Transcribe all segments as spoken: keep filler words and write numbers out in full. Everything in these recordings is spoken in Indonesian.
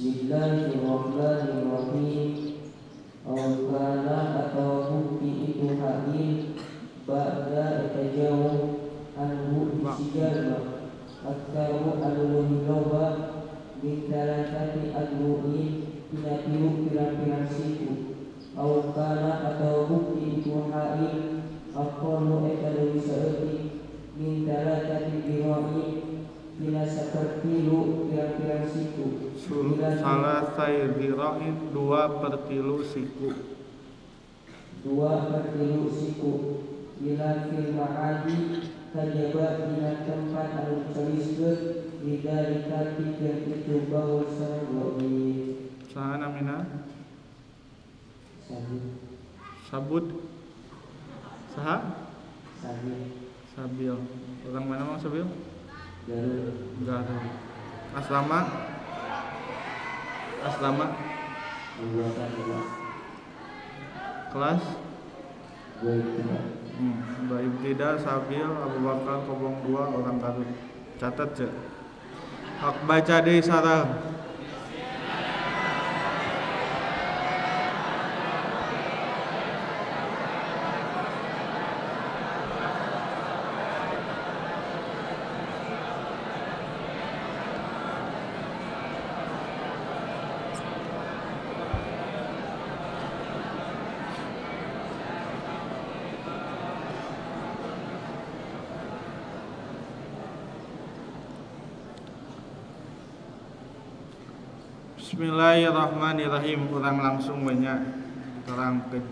Bismillahirrahmanirrahim. Awkana atau bukti itu hadir ba'da tajawuf anhu bisijama aktaru al-muhiloba bintalatati al-mu'in pinapiu pirang-pirang siku. Awkana atau bukti itu hadir akonu ekalu sa'ati bintalatati biro'i bila seperti lu pirang-pirang siku. Salah sayyidira'in dua pertilu siku. Dua pertilu siku. Bila fil ma'adi kajaba bila tempat anu celiskeun lidalika tiga itu bahwa sarwani. Saha namina? Sabut. Sabut. Saha? Sabil. Sabil. Orang mana Mang Sabil? Garut. Garut. Aslama? Aslama? Anggota kelas. Kelas? Dua tiga. Hmm. Baik tidak Sabil Abu Bakar Kobong dua orang Garut. Catat cek. Hak baca deui sareng. Bismillahirrahmanirrahim. Kurang langsung banyak terangkan.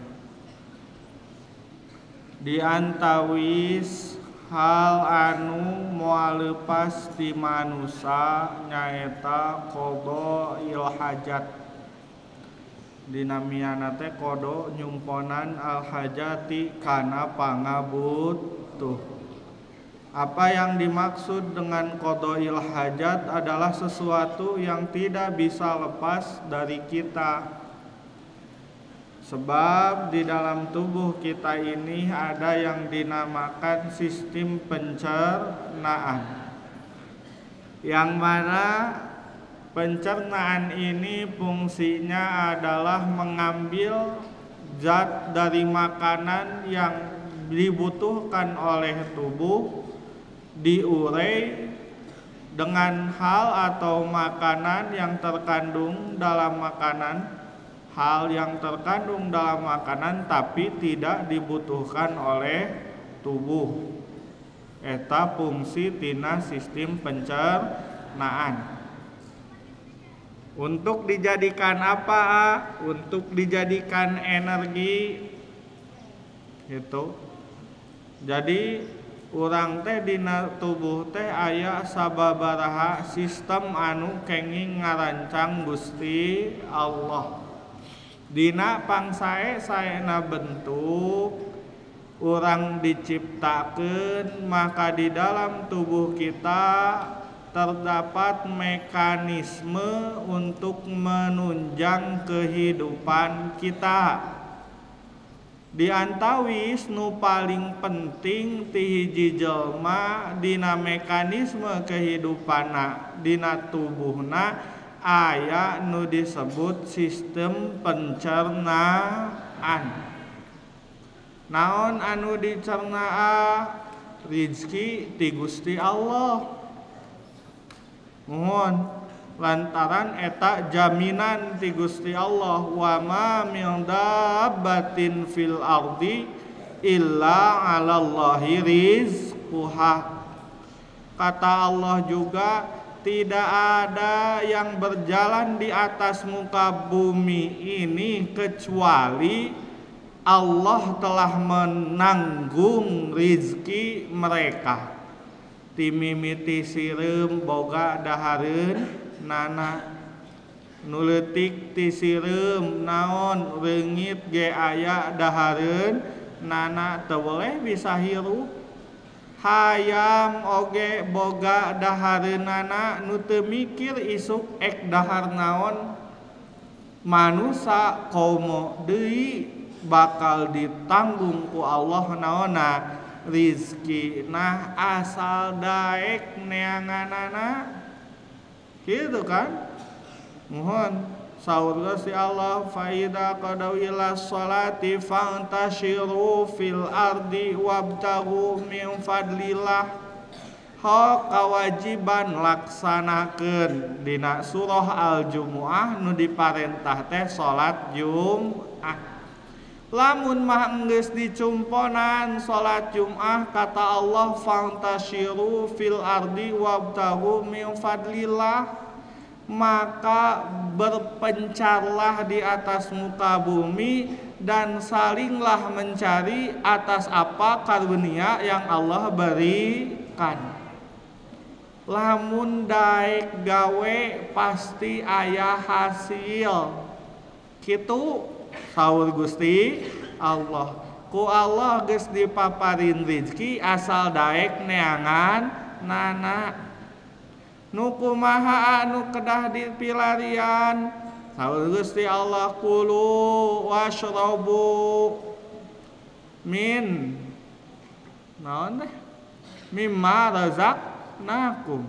Di antawis hal anu moal leupas ti manusa nyaeta qada il hajat. Dinamiana teh qada nyumponan al hajati kana pangabutuh. Apa yang dimaksud dengan qadail hajat adalah sesuatu yang tidak bisa lepas dari kita. Sebab di dalam tubuh kita ini ada yang dinamakan sistem pencernaan. Yang mana pencernaan ini fungsinya adalah mengambil zat dari makanan yang dibutuhkan oleh tubuh, diurai dengan hal atau makanan yang terkandung dalam makanan, hal yang terkandung dalam makanan tapi tidak dibutuhkan oleh tubuh. Eta fungsi tina sistem pencernaan. Untuk dijadikan apa? Untuk dijadikan energi gitu. Jadi urang teh dina tubuh teh aya sababaraha sistem anu kenging ngarancang Gusti Allah. Dina pangsae saena bentuk urang diciptakeun, maka di dalam tubuh kita terdapat mekanisme untuk menunjang kehidupan kita. Di antawis nu paling penting ti hiji jelma dina mekanisme kehidupanna dina tubuhna aya nu disebut sistem pencernaan. Naon anu dicernaa? Rizki ti Gusti Allah. Mohon lantaran eta jaminan ti Gusti Allah, wa ma min dabbatin fil ardi illa 'alallahi rizquha. Kata Allah juga, tidak ada yang berjalan di atas muka bumi ini kecuali Allah telah menanggung rizki mereka. Timimiti sireum boga dahareun nana, nuletik ti sireum naon reungit ge aya dahareun nana, teu boleh bisa hirup. Hayam oge boga dahareunana nu teu mikir isuk ek dahar naon. Manusa komo deui bakal ditanggung ku Allah naonna rizki, nah asal daek neanganana gitu kan. Mohon saur Gusti Allah fa idza qadaw ila sholati fantashiru fil ardi wabtaghu min fadlillah. Hak kawajiban laksanakeun dina surah Al-Jumuah nu diparentah teh salat Jumat. Lamun mah geus dicumponan salat Jumat kata Allah fantashiru fil ardi wabtaghu min fadlillah, maka berpencarlah di atas muka bumi dan salinglah mencari atas apa karunia yang Allah berikan. Lamun daek gawe pasti aya hasil. Kitu saur Gusti Allah. Ku Allah geus dipaparin rezeki asal daek neangan nana. Nu kumaha anu kedah dipilarian saur Gusti Allah kulu washrabu min naon teh mimma razaqnakum,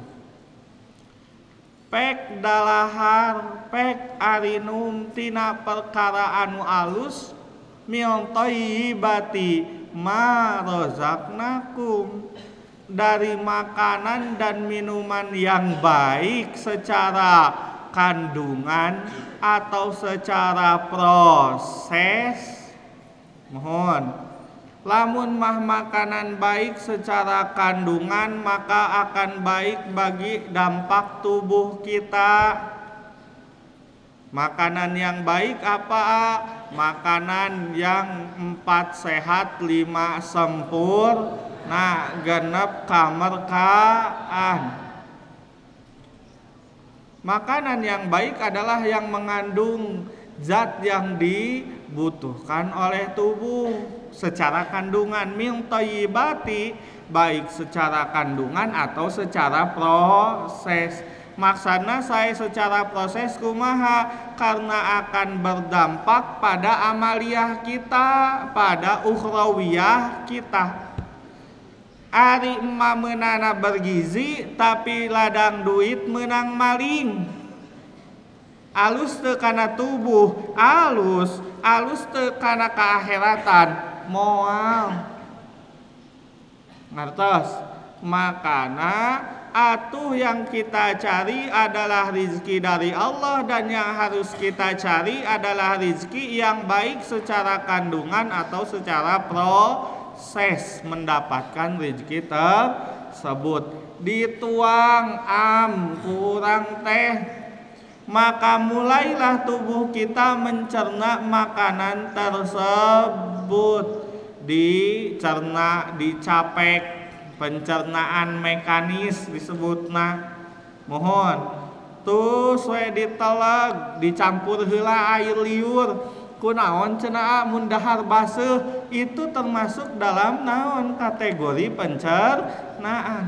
pek dalahar pek arinum tina perkara anu alus min thayyibati ma razaqnakum, dari makanan dan minuman yang baik secara kandungan atau secara proses. Mohon lamun mah makanan baik secara kandungan maka akan baik bagi dampak tubuh kita. Makanan yang baik apa? Makanan yang empat sehat lima sempur, nah genep kamerkaan. Makanan yang baik adalah yang mengandung zat yang dibutuhkan oleh tubuh secara kandungan, min thayyibati, baik secara kandungan atau secara proses. Maksana saya secara proses kumaha, karena akan berdampak pada amaliyah kita, pada ukhrawiyah kita. Ari emak meunana bergizi tapi ladang duit menang maling. Alus teu kana tubuh, alus, alus teu kana kaakheratan, moal. Ngertos? Makana atuh yang kita cari adalah rizki dari Allah, dan yang harus kita cari adalah rizki yang baik secara kandungan atau secara proses mendapatkan rizki tersebut. Dituang am kurang teh, maka mulailah tubuh kita mencerna makanan tersebut, dicerna, dicapek, pencernaan mekanis disebutna. Mohon tuh we diteleg, dicampur heula air liur, kunaon cenah mun dahar baseuh, itu termasuk dalam naon kategori pencernaan.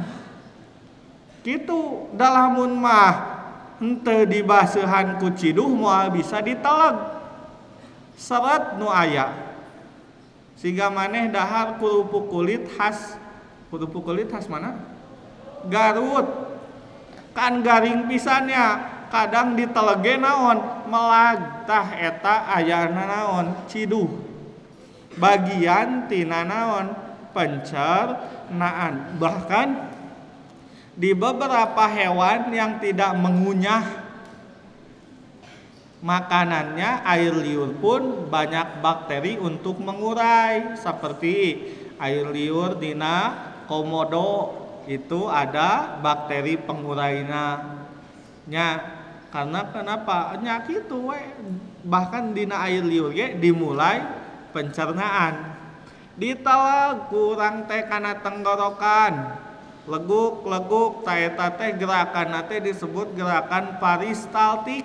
Kitu dalamun mah henteu dibaseuhan ku ciduh moal bisa diteleg seret nu aya. Siga maneh dahar kerupuk kulit khas, kerupuk kulit khas mana? Garut. Kan garing pisannya, kadang ditelege naon? Melag. Tah eta ayana naon? Ciduh. Bagian tina naon? Pencernaan. Bahkan di beberapa hewan yang tidak mengunyah makanannya, air liur pun banyak bakteri untuk mengurai. Seperti air liur dina komodo itu ada bakteri penguraina nya. Karena kenapa? Nya kitu we. Bahkan dina air liur ge dimulai pencernaan. Diteleg kurang teh kana tenggorokan. Leguk-leguk ta eta teh gerakan teh disebut gerakan peristaltik.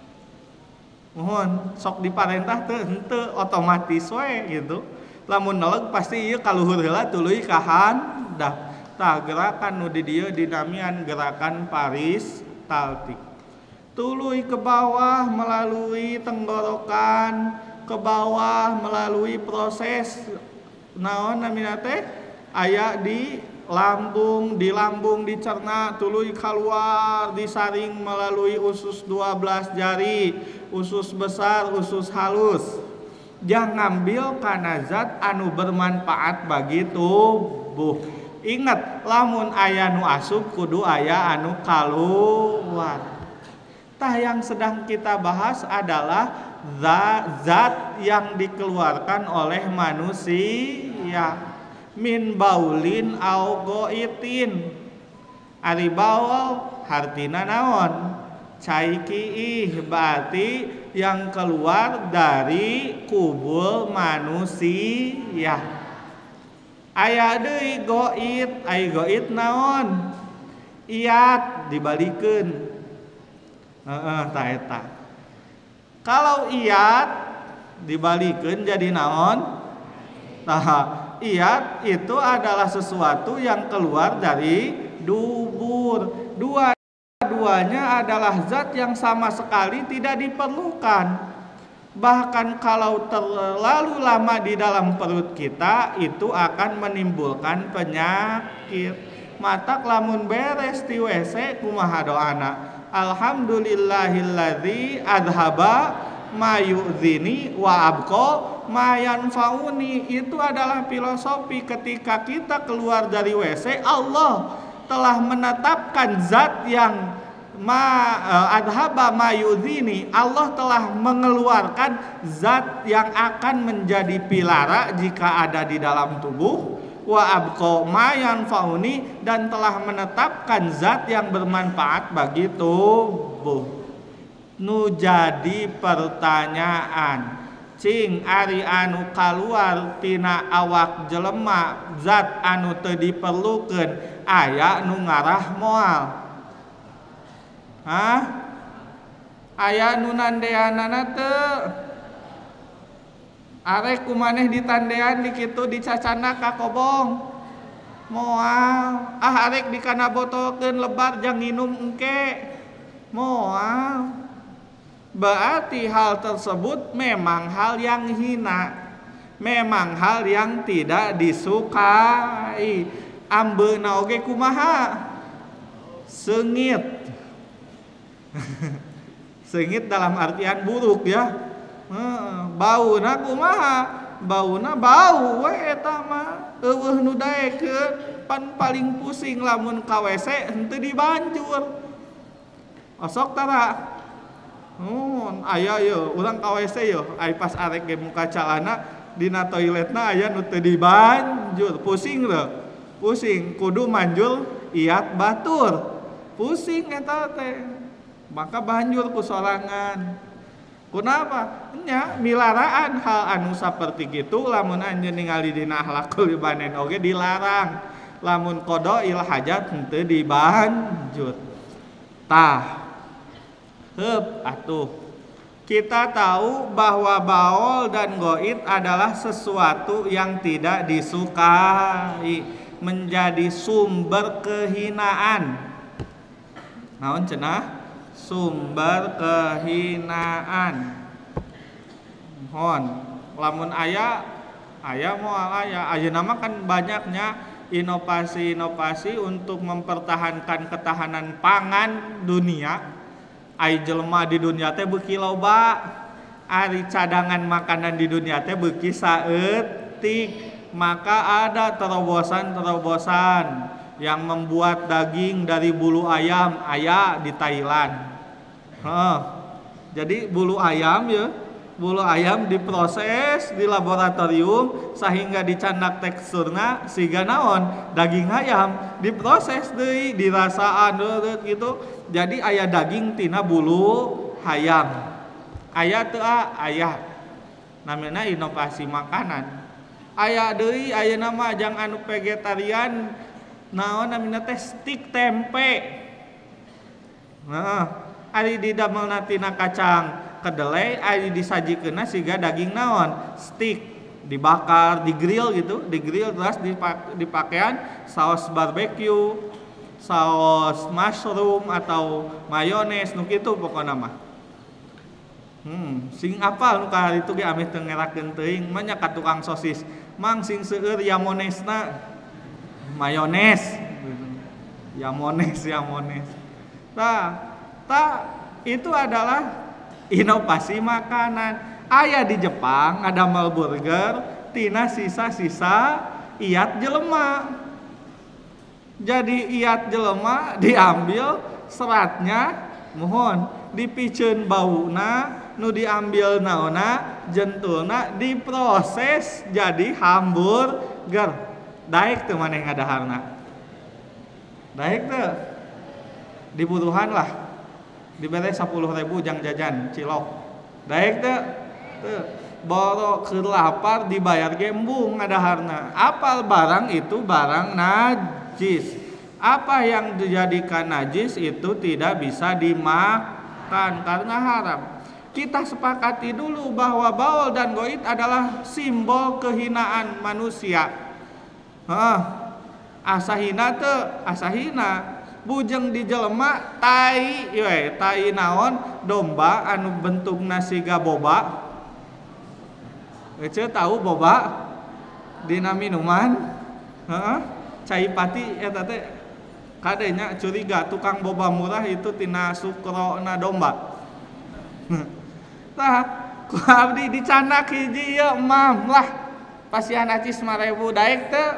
Mohon sok diparentah teu henteu otomatis we gitu. Lamun neleg pasti ieu kaluhur heula tuluy ka handap. Tah gerakan nu di dieu dinamian gerakan peristaltik. Tuluy ke bawah melalui tenggorokan, ke bawah melalui proses naon namina teh aya di lambung, di lambung dicerna tuluy keluar disaring melalui usus dua belas jari, usus besar, usus halus. Jangan ngambil kana zat anu bermanfaat bagi tubuh. Ingat, lamun aya nu asup kudu aya anu kaluar. Tah yang sedang kita bahas adalah zat yang dikeluarkan oleh manusia. Min baulin au goitin. Ari baul hartina naon? Cai kiih, berarti yang keluar dari kubul manusia. Aya deui goit, ai goit naon? Iat dibalikeun. Heeh, ta eta. Kalau iat dibalikeun jadi naon? Tah, iat itu adalah sesuatu yang keluar dari dubur. Dua-duanya adalah zat yang sama sekali tidak diperlukan. Bahkan kalau terlalu lama di dalam perut kita, itu akan menimbulkan penyakit. Matak lamun beres di W C kumaha doana? Alhamdulillahilladzi adhaba mayu'zini wa abqa mayanfauni. Itu adalah filosofi ketika kita keluar dari W C, Allah telah menetapkan zat yang ma adhaba mayu'zini. Allah telah mengeluarkan zat yang akan menjadi pilara jika ada di dalam tubuh, wa abqa mayanfauni, dan telah menetapkan zat yang bermanfaat bagi tubuh. Nu jadi pertanyaan, cing ari anu kaluar tina awak jelema zat anu teu diperlukeun aya nu ngarah moal. Hah? Aya nu nandeanana teu? Arek kumaneh ditandean di kitu dicacana ka kobong. Moal. Ah arek dikana botolkeun lebar jang nginum engke. Moal. Berarti hal tersebut memang hal yang hina, memang hal yang tidak disukai. Ambeuna oge kumaha? Seungit. Seungit dalam artian buruk ya. Bauna kumaha? Bauna bau we eta mah. Eueuh nu daekeun pan paling pusing lamun ka W C henteu dibanjur. Osok tara. Oh, aya yo, urang ka W C yo, ai pas arek ge muka calana dina toiletna aya nu teu dibanjur, pusing teu? Pusing, kudu manjul iat batur. Pusing eta teh. Maka banjur ku sorangan. Kunapa? Nya milaraan hal anu saperti kitu lamun anjeun ningali dina akhlakul ibanen oge dilarang. Lamun qadail hajat henteu dibanjur. Tah Hep, atuh. Kita tahu bahwa baol dan goit adalah sesuatu yang tidak disukai, menjadi sumber kehinaan. Naon cenah? Sumber kehinaan. Hon, lamun aya, aya moal aya. Ayeuna mah kan banyaknya inovasi-inovasi untuk mempertahankan ketahanan pangan dunia. Ai jelema di dunia teh beuki loba, ari cadangan makanan di dunia teh beuki saeutik, maka ada terobosan-terobosan yang membuat daging dari bulu ayam aya di Thailand. Heh. Jadi bulu ayam ya, bulu ayam diproses di laboratorium sehingga dicandak teksturna siga naon daging ayam, diproses deui dirasaan deureut gitu. Jadi aya daging tina bulu hayam. Aya teu aya. Namina inovasi makanan. Aya deui ayeuna mah jang anu vegetarian naon namina teh stik tempe. Heeh. Ari didamelna tina kacang kedelai, ari disajikeunna siga daging naon? Stik. Dibakar, digrill gitu, digrill terus dipakean saus barbecue, saus mushroom atau mayones nu kitu pokona mah. Hmm, sing apal nu ka itu ge ameh teu ngerakeun teuing mah nya ka tukang sosis. Mang sing seueur yamonesna. mayones, yamones, yamones. Nah, tak itu adalah inovasi makanan. Aya di Jepang ada burger tina sisa-sisa iat jelema. Jadi iat jelema diambil seratnya, mohon dipikeun bauna, nu diambil naona jentulna diproses jadi hamburger. Daek teu maneh ngadaharna. Daek teu. Dibutuhan lah. Dibere sepuluh ribu jang jajan cilok. Daek teu. Teu. Boro keur lapar dibayar ge embung ngadaharna. Apal barang itu barang najis. Apa yang dijadikan najis itu tidak bisa dimakan karena haram. Kita sepakati dulu bahwa baul dan goit adalah simbol kehinaan manusia. Hah, asahina teu, asahina bujeng di jelema tai, we tai naon domba anu bentukna siga boba. Ece tahu boba dina minuman? Heeh, cai pati eta teh kadenya curiga tukang boba murah itu tina sukrona domba. Tah, ku abdi dicanak hiji ieu mam lah. Pasian acis lima ribu daek teu.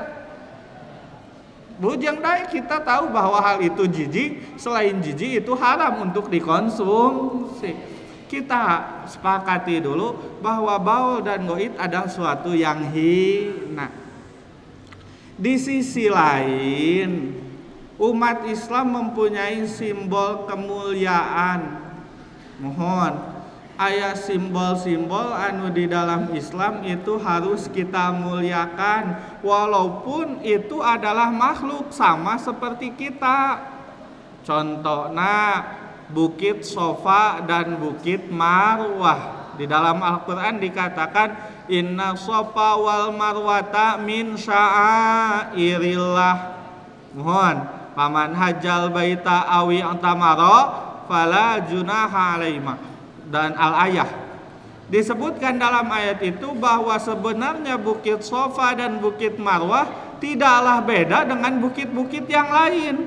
Bujang daek kita tahu bahwa hal itu jijik, selain jijik itu haram untuk dikonsumsi. Kita sepakati dulu bahwa baul dan goit adalah suatu yang hina. Di sisi lain, umat Islam mempunyai simbol kemuliaan. Mohon, aya simbol-simbol anu di dalam Islam itu harus kita muliakan, walaupun itu adalah makhluk sama seperti kita. Contohnya Bukit Sofa dan Bukit Marwah. Di dalam Al-Quran dikatakan inna sofa wal marwata min sya'airillah. Mohon, paman hajjal baita awi antamaro fala junaha alaihima. Dan al-ayah disebutkan dalam ayat itu bahwa sebenarnya Bukit Sofa dan Bukit Marwah tidaklah beda dengan bukit-bukit yang lain.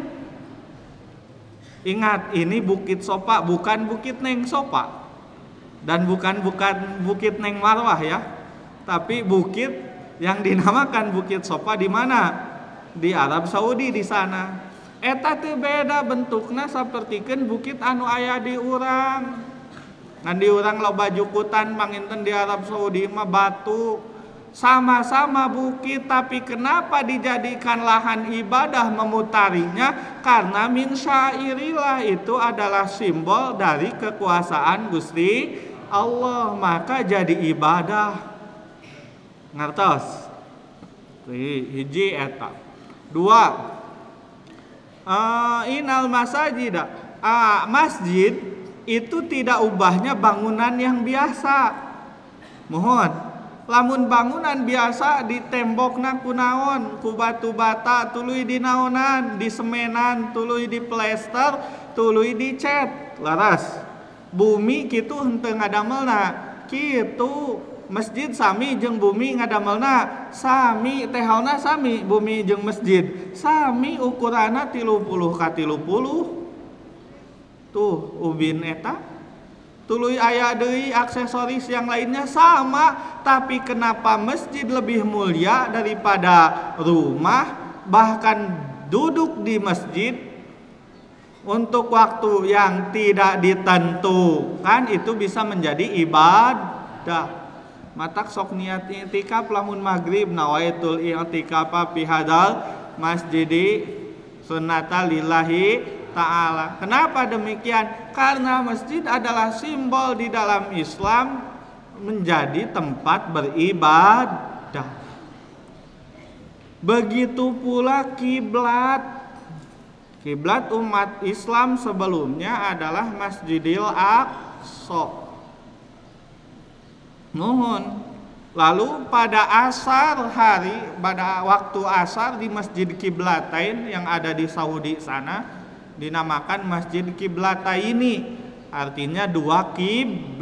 Ingat, ini Bukit Sofa bukan Bukit Neng Sofa dan bukan bukan Bukit Neng Marwah ya, tapi bukit yang dinamakan Bukit Sofa di mana? Di Arab Saudi di sana. Eta teu beda bentukna sapertikeun bukit anu aya di urang. Ngan di urang loba jukutan panginten di Arab Saudi mah batu. Sama-sama bukit, tapi kenapa dijadikan lahan ibadah memutarinya? Karena min syairillah, itu adalah simbol dari kekuasaan Gusti Allah, maka jadi ibadah. Ngertos? Hiji eta. Dua, uh, inal masajid, uh, masjid itu tidak ubahnya bangunan yang biasa. Mohon, lamun bangunan biasa di tembokna kunaon, ku batu bata, tuluy di naonan, di semenan, tuluy di plester, tuluy di cat. Laras, bumi kitu henteu ngadamelna. Kitu masjid sami jeung bumi ngadamelna sami, tehalna sami, bumi jeung masjid sami, ukuranna tilu puluh ka tilu puluh. Tuh ubin eta tuluy aya deui aksesoris yang lainnya sama, tapi kenapa masjid lebih mulia daripada rumah? Bahkan duduk di masjid untuk waktu yang tidak ditentukan itu bisa menjadi ibadah. Matak sok niat i'tikaf lamun maghrib nawaitul i'tikaf fi hadzal masjidi sunnata lillahi ta'ala. Kenapa demikian? Karena masjid adalah simbol di dalam Islam menjadi tempat beribadah. Begitu pula kiblat. Kiblat umat Islam sebelumnya adalah Masjidil Aqsa. Nuhun. Lalu pada asar hari, pada waktu asar di Masjid Kiblatain yang ada di Saudi sana dinamakan Masjid Kiblataini, artinya dua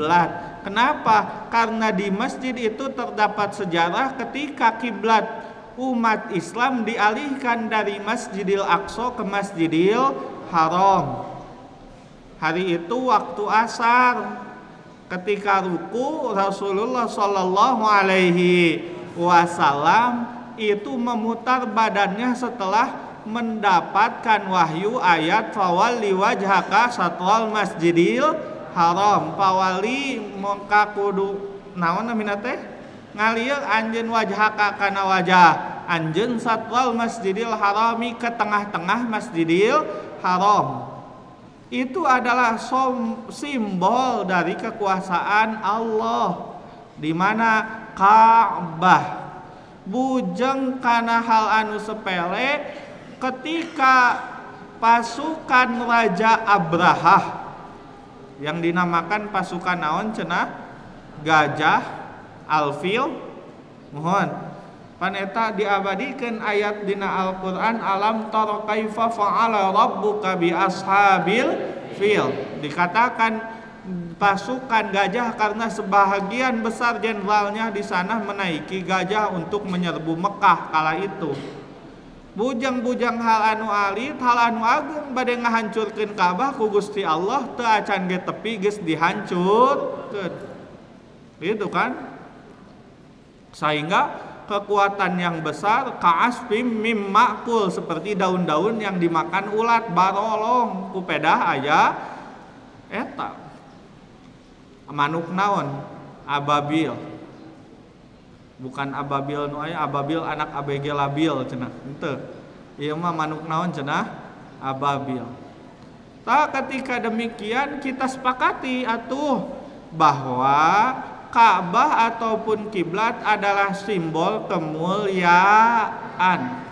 kiblat. Kenapa? Karena di masjid itu terdapat sejarah ketika kiblat umat Islam dialihkan dari Masjidil Aqsa ke Masjidil Haram. Hari itu waktu asar, ketika ruku Rasulullah Shallallahu Alaihi Wasallam itu memutar badannya setelah mendapatkan wahyu ayat fawalli wajhaka satwal masjidil haram. Pawali muka kudu naon namina teh ngalieu anjeun wajhaka kana wajah anjeun satwal masjidil harami ke tengah-tengah masjidil haram. Itu adalah simbol dari kekuasaan Allah, di mana Ka'bah bujeng kana hal anu sepele ketika pasukan Raja Abrahah yang dinamakan pasukan naon cenah Gajah Alfil, mohon paneta diabadikeun ayat dina Al-Qur'an alam tara kaifa fa'ala rabbuka bi ashabil fil. Dikatakan pasukan gajah karena sebahagian besar jenderalnya di sana menaiki gajah untuk menyerbu Mekah kala itu. Bujang-bujang hal anu alit, hal anu agung bade ngahancurkeun Ka'bah ku Gusti Allah teu acan ge tepi geus dihancurkeun. Itu kan? Sehingga kekuatan yang besar ka'asfim mim ma'kul, seperti daun-daun yang dimakan ulat, barolong ku pedah aya eta manuk naon ababil, bukan ababil nu aya ababil anak abg labil cenah henteu, ieu mah manuk naon cenah ababil. Tah ketika demikian kita sepakati atuh bahwa Ka'bah ataupun kiblat adalah simbol kemuliaan.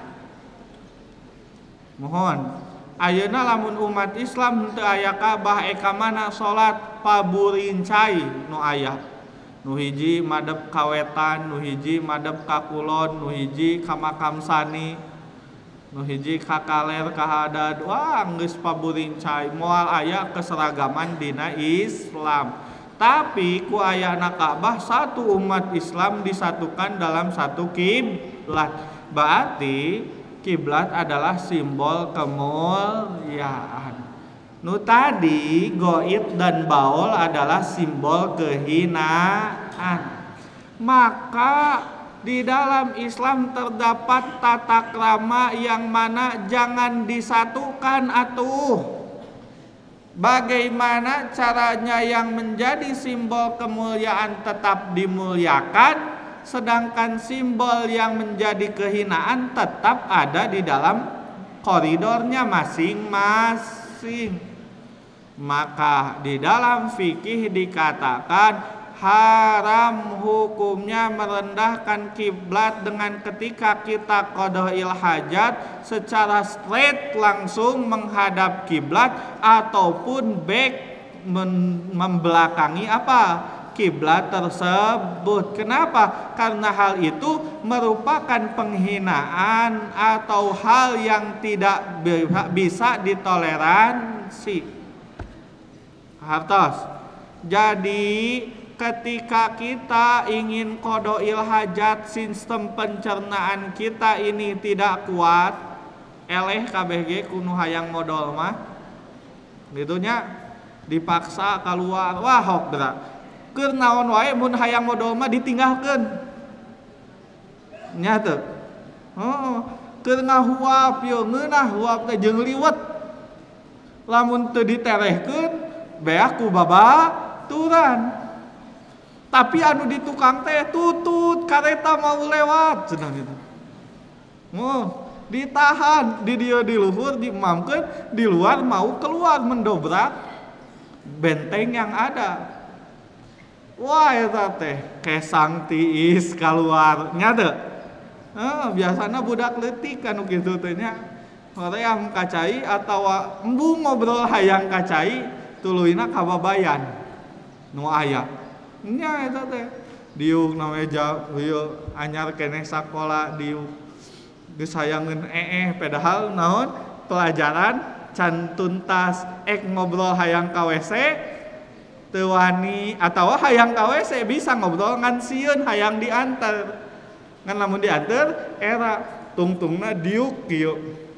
Mohon ayeuna lamun umat Islam teu aya Ka'bah eka mana salat paburincai nu aya. Nu hiji madep ka wetan, nu hiji madep ka kulon, nu hiji ka makam sani, nu hiji ka kaler ka hadad. Wah geus paburincai moal aya keseragaman dina Islam. Tapi ku ayana Ka'bah satu umat Islam disatukan dalam satu kiblat. Berarti kiblat adalah simbol kemuliaan. Nu tadi goib dan baul adalah simbol kehinaan. Maka di dalam Islam terdapat tata krama yang mana jangan disatukan atuh. Bagaimana caranya yang menjadi simbol kemuliaan tetap dimuliakan, sedangkan simbol yang menjadi kehinaan tetap ada di dalam koridornya masing-masing. Maka di dalam fikih dikatakan haram hukumnya merendahkan kiblat dengan ketika kita qada'il hajat secara straight langsung menghadap kiblat ataupun back membelakangi apa kiblat tersebut. Kenapa? Karena hal itu merupakan penghinaan atau hal yang tidak bisa ditoleransi. Hartos. Jadi ketika kita ingin qada'il hajat, sistem pencernaan kita ini tidak kuat, eleh K B G kuno hayang modal mah gitunya dipaksa keluar. Wah hok dra keur naon wae mun hayang modal mah ditinggalkeun nya teu. Oh keur ngahuap ieu ngeunah huap teh jeung liwet, lamun teu diterehkeun beak ku babaturan. Tapi anu di tukang teh tutut kareta mau lewat cenah gitu. Oh, ditahan di dia di luhur diimamkeun, di luar mau keluar mendobrak benteng yang ada. Wah eta teh kesang tiis keluar nya teu. Heuh, biasana budak leutik anu kitu teh nya. Hoream kacai atawa embung ngobrol hayang kacai tuluina kababayan nu aya. Nya eta teh diuk na meja ieu anyar keneh sakola diuk geus hayangeun ee padahal naon pelajaran can tuntas ek ngobrol hayang ka W C teu wani atawa hayang ka W C bisa ngobrol ngan sieun hayang diantar Ngan lamun diantar era tungtungna diuk kieu.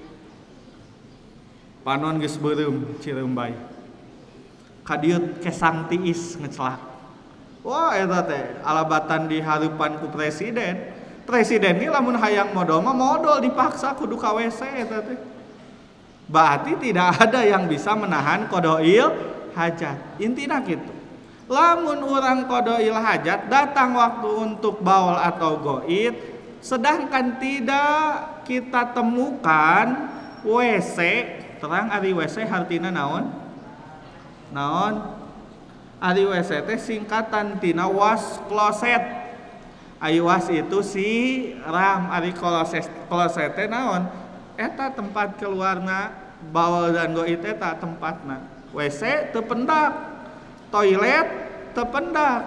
Panon geus beureum cireum bae. Ka dieu kesang tiis ngecelak. Wah eta teh alabatan dihareupan ku presiden. Presiden ini lamun hayang modal mah modal dipaksa kudu ka W C eta teh. Berarti tidak ada yang bisa menahan kodoil hajat. Intina gitu. Lamun orang kodoil hajat datang waktu untuk baul atau goit, sedangkan tidak kita temukan W C, terang ari W C hartina naon? Naon? Ari W C teh singkatan tina was closet. Ayo was itu si ram, ari closet closet teh naon? Eta tempat keluarna baul dan goit eta tempatna. W C teu pendak, toilet teu pendak.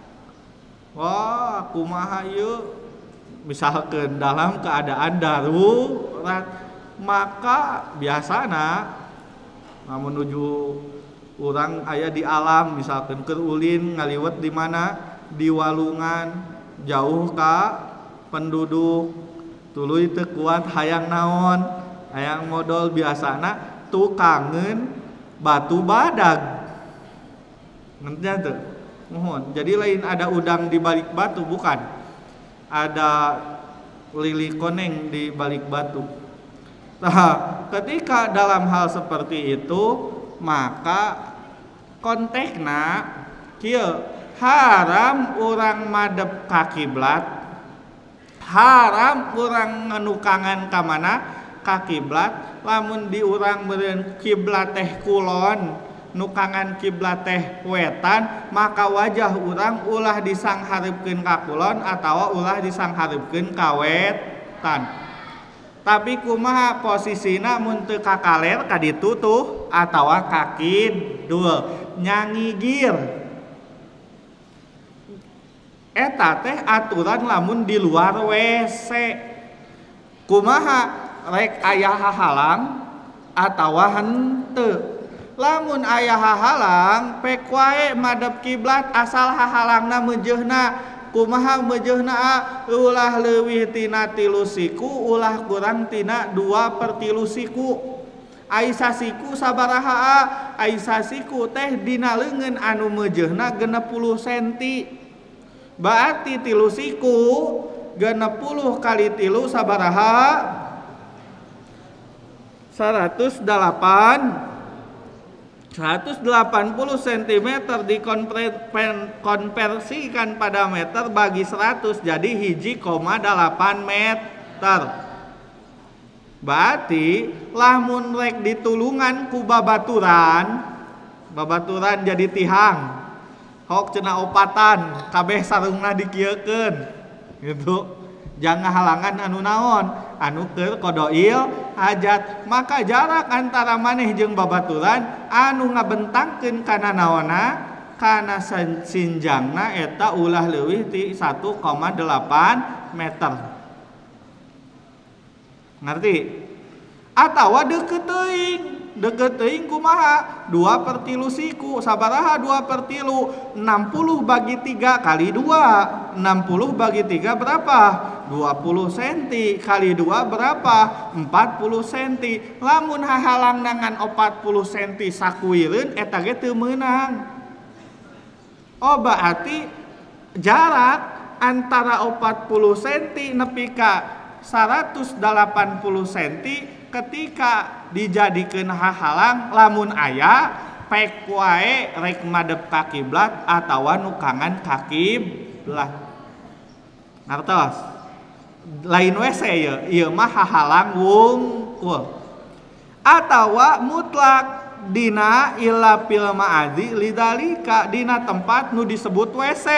Wah, kumaha ieu? Misalkeun dalam keadaan darurat, maka biasana namun menuju urang aya di alam, misalkan keur ulin ngaliwet di mana? Di walungan, jauh ka penduduk, tuluy teu kuat hayang naon, hayang modal, biasana tukangeun batu badag. Ngerti teu? Mohon. Jadi lain ada udang di balik batu, bukan. Ada lili koneng di balik batu. Nah, ketika dalam hal seperti itu, maka kontekna kieu haram urang madep ka kiblat, haram urang nganukangan ka mana? Ka kiblat. Lamun di urang meureun kiblat teh kulon, nukangan kiblat teh wetan, maka wajah urang ulah disanghareupeun ka kulon atawa ulah disanghareupeun ka wetan. Tapi kumaha posisina mun teu kakaler ka ditu tuh atawa ka kidul nyangigir. Eta teh aturan lamun di luar W C. Kumaha rek aya hahalang atawa henteu. Lamun aya hahalang pek wae madep kiblat asal hahalangna meujeuhna. Kumaha meujeuhna ulah leuwih tina tilu siku, ulah kurang tina dua per tilu siku. Aisa siku sabaraha? Aisa siku teh dina leungeun anu meujeuhna genep puluh senti. Berarti tilu siku genep puluh kali tilu sabaraha? seratus delapan seratus delapan puluh sentimeter dikonversikan pada meter bagi seratus jadi hiji koma delapan meter. Berarti lamun rek ditulungan ku babaturan, babaturan jadi tihang, hok cenah opatan, kabeh sarungna dikieukeun gitu. Jangan halangan anu naon, anu keur kodoil hajat. Maka jarak antara maneh jeung babaturan anu ngabentangkeun kana naonna, kana sinjangna eta ulah leuwih ti satu koma delapan meter. Ngerti? Atawa deukeut teuing, deukeut teuing kumaha? dua per tilu siku, sabaraha dua per tilu? enam puluh bagi tiga kali dua. enam puluh bagi tiga berapa? dua puluh senti kali dua berapa? empat puluh senti. Lamun hahalang nangan empat puluh senti sakuireun eta ge teu meunang. Oh berarti jarak antara empat puluh senti nepi ka seratus delapan puluh senti ketika dijadikeun hahalang lamun aya pek wae rek madep ka kiblat atawa nukangan ka kiblat. Ngartos? Lain W C ya, ieu mah hahalang wungkul. Atawa mutlak dina illa fil ma'adzi lidalika dina tempat nu disebut W C.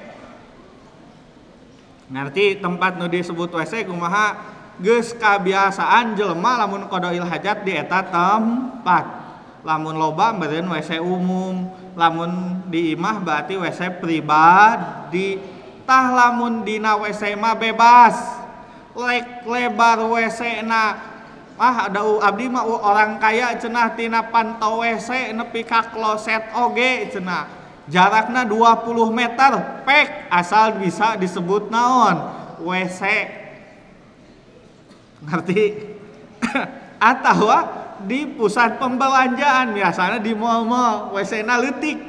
Ngerti tempat nu disebut W C kumaha? Geus kabiasaan jelema lamun qadail hajat di eta tempat. Lamun loba meureun W C umum, lamun di imah berarti W C pribadi. Tah lamun dina W C mah bebas. Lek lebar W C na ah ada abdi mah orang kaya cenah tina pantau W C nepi ka kloset oge cenah. Jarakna dua puluh meter pek asal bisa disebut naon? W C. Ngerti? Atau di pusat pembelanjaan biasanya di mall-mall W C-na leutik.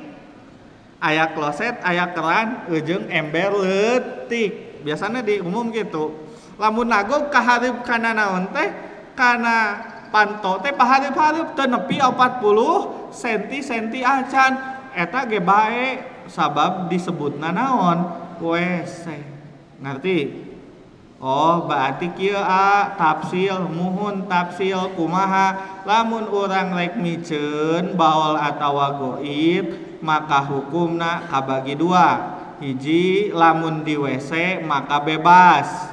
Aya kloset, aya keran, ujung ember leutik. Biasanya di umum gitu. Lamun nagog kahareup kana naon teh? Kana panto teh pahareup-hareup teu nepi empat puluh senti-senti acan. Eta ge bae sabab disebutna naon? W C. Ngerti? Oh, berarti kieu a tafsil, muhun tafsil kumaha lamun urang rek miceun baol atawa goib, maka hukumna kabagi dua. Hiji, lamun di W C maka bebas.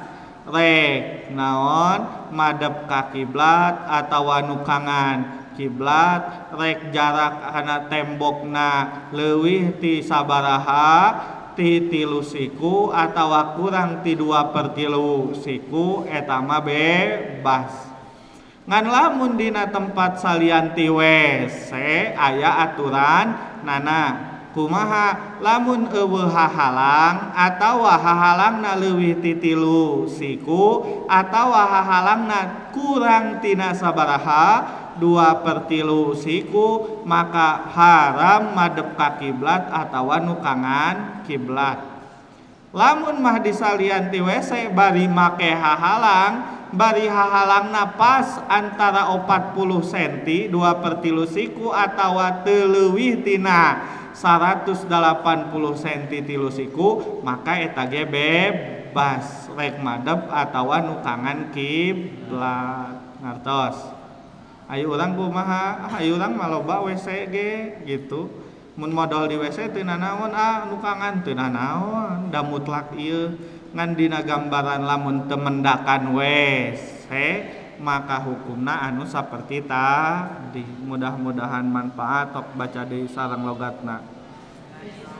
Rek naon madep ka kiblat atawa nukangan kiblat, rek jarak kana tembokna leuwih ti sabaraha ti tilu siku atawa kurang ti dua per tilu siku eta mah bebas. Ngan lamun dina tempat salian ti W C aya aturan nana kumaha lamun eueuh hahalang atawa hahalangna leuwih ti tilu siku atawa hahalangna kurang tina sabaraha dua per tilu siku maka haram madep ka kiblat atawa nukangan kiblat. Lamun mah disalian ti W C bari make hahalang, bari hahalangna pas antara empat puluh senti dua per tilu siku atawa teu leuwih tina seratus delapan puluh senti tilu siku maka eta ge bebas rek madep atawa nukangan kiblat. Ngartos? Ayo urang kumaha? Ayo urang maloba W C ge gitu. Mun modal di W C teu nanaon ah nukangan teu nanaon, da mutlak ieu. Ngan dina gambaran lamun teu mendakan W C maka hukumna anu saperti tadi. Mudah-mudahan manfaat tok baca deui sareng logatna.